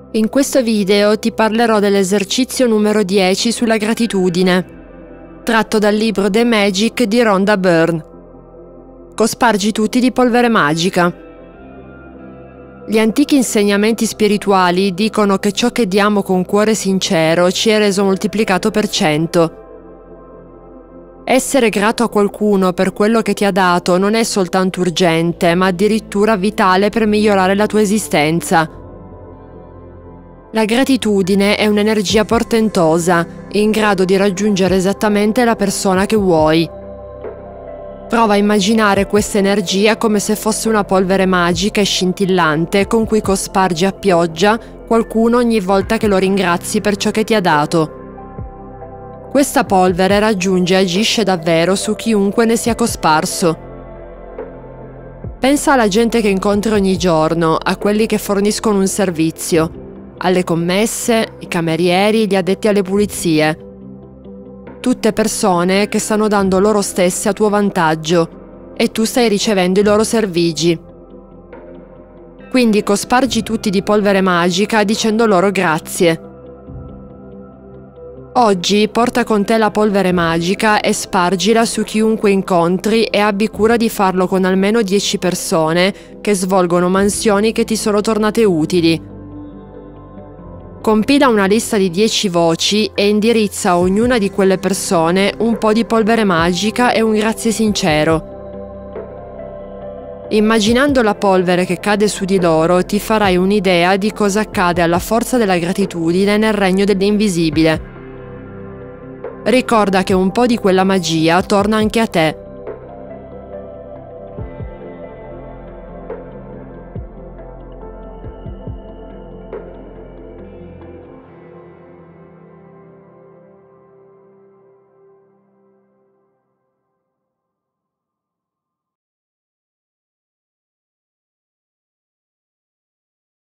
In questo video ti parlerò dell'esercizio numero 10 sulla gratitudine, tratto dal libro The Magic di Rhonda Byrne. Cospargi tutti di polvere magica. Gli antichi insegnamenti spirituali dicono che ciò che diamo con cuore sincero ci è reso moltiplicato per 100. Essere grato a qualcuno per quello che ti ha dato non è soltanto urgente, ma addirittura vitale per migliorare la tua esistenza. La gratitudine è un'energia portentosa, in grado di raggiungere esattamente la persona che vuoi. Prova a immaginare questa energia come se fosse una polvere magica e scintillante con cui cospargi a pioggia qualcuno ogni volta che lo ringrazi per ciò che ti ha dato. Questa polvere raggiunge e agisce davvero su chiunque ne sia cosparso. Pensa alla gente che incontri ogni giorno, a quelli che forniscono un servizio, alle commesse, i camerieri, gli addetti alle pulizie. Tutte persone che stanno dando loro stesse a tuo vantaggio e tu stai ricevendo i loro servigi. Quindi cospargi tutti di polvere magica dicendo loro grazie. Oggi porta con te la polvere magica e spargila su chiunque incontri e abbi cura di farlo con almeno 10 persone che svolgono mansioni che ti sono tornate utili. Compila una lista di 10 voci e indirizza a ognuna di quelle persone un po' di polvere magica e un grazie sincero. Immaginando la polvere che cade su di loro, ti farai un'idea di cosa accade alla forza della gratitudine nel regno dell'invisibile. Ricorda che un po' di quella magia torna anche a te.